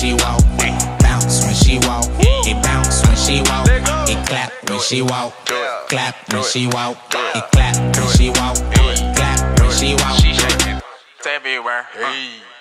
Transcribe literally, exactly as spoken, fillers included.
she walk, bounce when she walk, it bounce when she walk, it clap when she walk, clap when she walk, it clap when she walk, clap when she walk. She shaking everywhere. Hey.